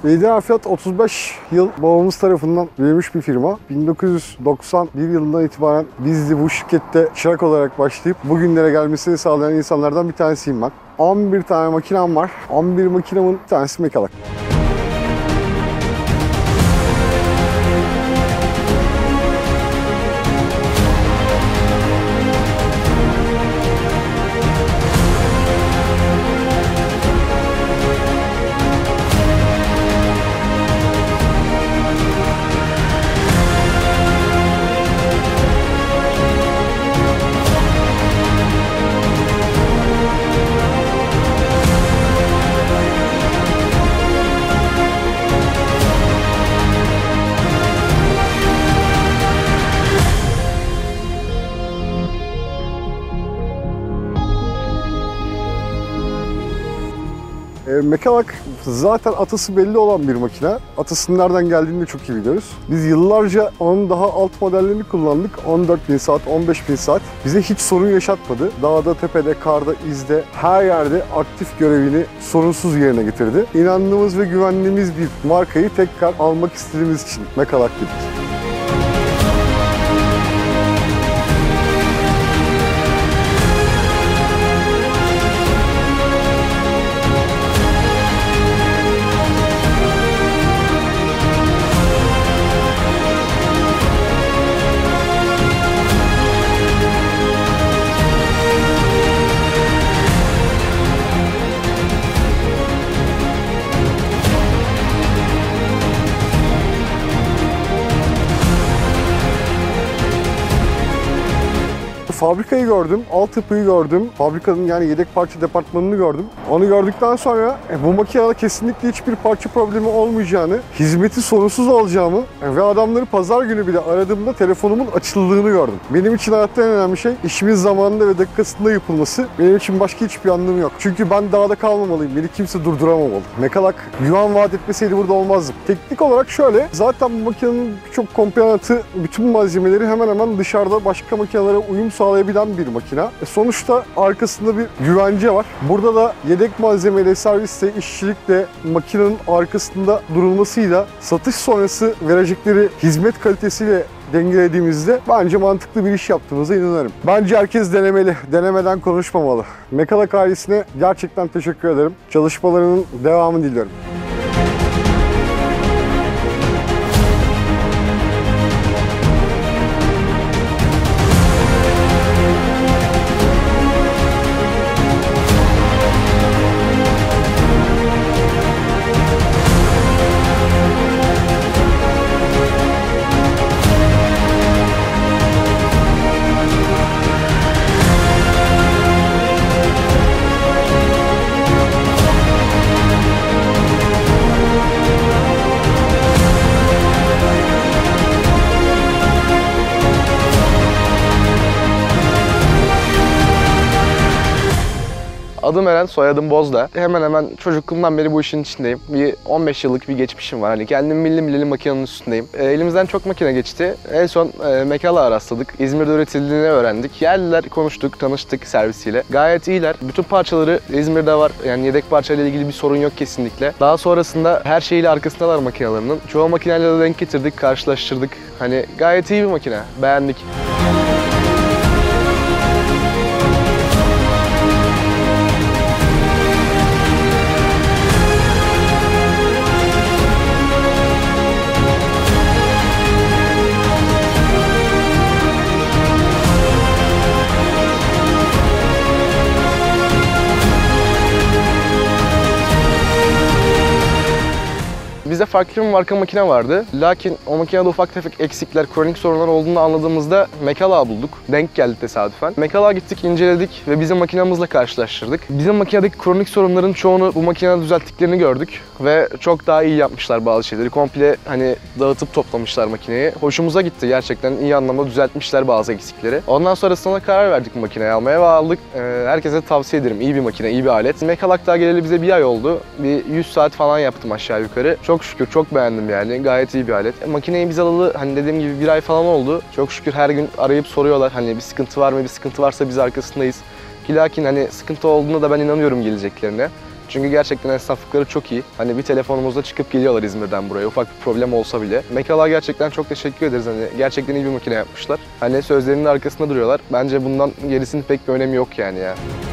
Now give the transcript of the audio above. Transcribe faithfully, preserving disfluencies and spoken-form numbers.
Lider Fiyat otuz beş yıl babamız tarafından büyümüş bir firma. bin dokuz yüz doksan bir yılından itibaren biz de bu şirkette çırak olarak başlayıp bugünlere gelmesini sağlayan insanlardan bir tanesiyim ben. on bir tane makinem var. on bir makinemin bir tanesi Mekalak. Mekalak zaten atası belli olan bir makine. Atasının nereden geldiğini de çok iyi biliyoruz. Biz yıllarca onun daha alt modellerini kullandık. on dört bin saat, on beş bin saat. Bize hiç sorun yaşatmadı. Dağda, tepede, karda, izde, her yerde aktif görevini sorunsuz yerine getirdi. İnandığımız ve güvendiğimiz bir markayı tekrar almak istediğimiz için Mekalak dedik. Fabrikayı gördüm, altyapıyı gördüm, fabrikanın yani yedek parça departmanını gördüm. Onu gördükten sonra e, bu makinede kesinlikle hiçbir parça problemi olmayacağını, hizmeti sorunsuz alacağımı e, ve adamları pazar günü bile aradığımda telefonumun açıldığını gördüm. Benim için hayatta en önemli şey işimin zamanında ve dakikasında yapılması. Benim için başka hiçbir anlamı yok. Çünkü ben dağda kalmamalıyım, beni kimse durduramamalı. Mekalak güven vaat etmeseydi burada olmazdım. Teknik olarak şöyle, zaten bu makinenin birçok komponenti, bütün malzemeleri hemen hemen dışarıda başka makinelere uyum sağlayabilen bir makine. E sonuçta arkasında bir güvence var. Burada da yedek malzemeyle, serviste, işçilikle, makinenin arkasında durulmasıyla satış sonrası verecekleri hizmet kalitesiyle dengelediğimizde bence mantıklı bir iş yaptığımıza inanıyorum. Bence herkes denemeli, denemeden konuşmamalı. Mekalak ailesine gerçekten teşekkür ederim. Çalışmalarının devamını diliyorum. Adım Eren, soyadım Bozda. Hemen hemen çocukluğumdan beri bu işin içindeyim. Bir on beş yıllık bir geçmişim var. Hani kendim bildim bileli makinenin üstündeyim. E, elimizden çok makine geçti. En son e, Mekalak'a rastladık. İzmir'de üretildiğini öğrendik. Geldiler, konuştuk, tanıştık servisiyle. Gayet iyiler. Bütün parçaları İzmir'de var. Yani yedek parçayla ilgili bir sorun yok kesinlikle. Daha sonrasında her şeyiyle arkasındalar makinelerinin. Çoğu makineyle de denk getirdik, karşılaştırdık. Hani gayet iyi bir makine. Beğendik. Bizde farklı bir marka makine vardı. Lakin o makinede ufak tefek eksikler, kronik sorunlar olduğunu anladığımızda Mekalak'ı bulduk. Denk geldi tesadüfen. Mekalak'a gittik, inceledik ve bizim makinemizle karşılaştırdık. Bizim makinedeki kronik sorunların çoğunu bu makinede düzelttiklerini gördük ve çok daha iyi yapmışlar bazı şeyleri. Komple hani dağıtıp toplamışlar makineyi. Hoşumuza gitti gerçekten, iyi anlamda düzeltmişler bazı eksikleri. Ondan sonrasında karar verdik bu makineyi almaya ve aldık. Ee, herkese tavsiye ederim. İyi bir makine, iyi bir alet. Mekalak daha geleli bize bir ay oldu. Bir yüz saat falan yaptım aşağı yukarı. Çok şükür çok beğendim yani. Gayet iyi bir alet. E, makineyi biz alalı hani dediğim gibi bir ay falan oldu. Çok şükür her gün arayıp soruyorlar. Hani bir sıkıntı var mı? Bir sıkıntı varsa biz arkasındayız. Ki lakin hani sıkıntı olduğuna da ben inanıyorum geleceklerine. Çünkü gerçekten esnaflıkları çok iyi. Hani bir telefonumuzda çıkıp geliyorlar İzmir'den buraya. Ufak bir problem olsa bile. Mekala gerçekten çok teşekkür ederiz. Hani gerçekten iyi bir makine yapmışlar. Hani sözlerinin arkasında duruyorlar. Bence bundan gerisinin pek bir önemi yok yani ya.